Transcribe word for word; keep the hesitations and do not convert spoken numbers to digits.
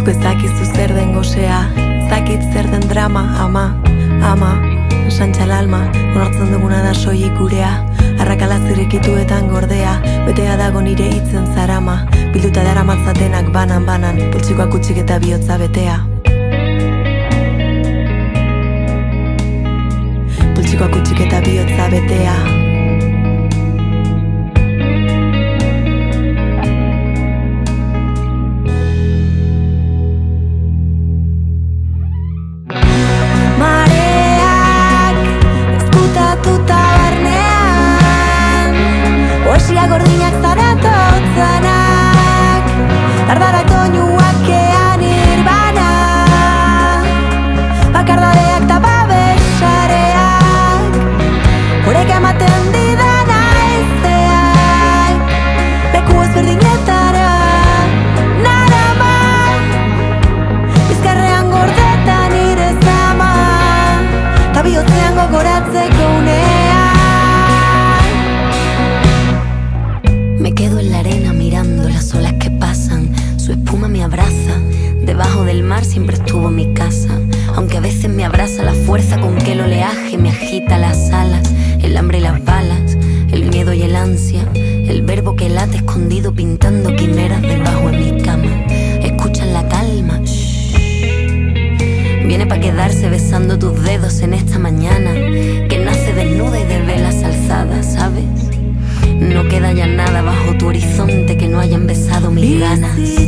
Zuk ezakizu zer den gosea, ezakit zer den drama, ama, ama, santxal alma, onartzen duguna da soilik gurea. Arrakala zirrikituetan gordea, betea dago nire hitzen zarama, bilduta dara matzatenak banan-banan, poltsikoak utxik eta bihotza betea. Poltsikoak utxik eta bihotza betea. Poesia gordinak zaratotzanak, dardarak doinuak ean irbana, bakardadeak eta babesareak, horek ematen didana ezeak, leku ezberdinetara, narama, bizkarrean gordetan nire zama, ta bihotzean gogoratzeko unea. Me quedo en la arena mirando las olas que pasan. Su espuma me abraza. Debajo del mar siempre estuvo mi casa. Aunque a veces me abraza la fuerza con que el oleaje me agita las alas. El hambre y las balas, el miedo y el ansia. El verbo que late escondido pintando quimeras debajo de mi cama. Escuchan la calma. Shh. Viene pa' quedarse besando tus dedos en esta mañana que nace desnuda y de velas alzadas, ¿sabes? No queda ya nada bajo tu horizonte que no hayan besado mis ganas.